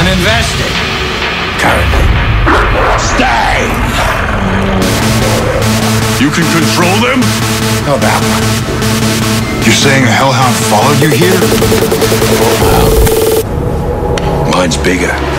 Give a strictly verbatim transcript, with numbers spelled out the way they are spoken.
uninvested. Currently. Stay! You can control them? Oh, that one. You're saying a hellhound followed you here? Mine's bigger.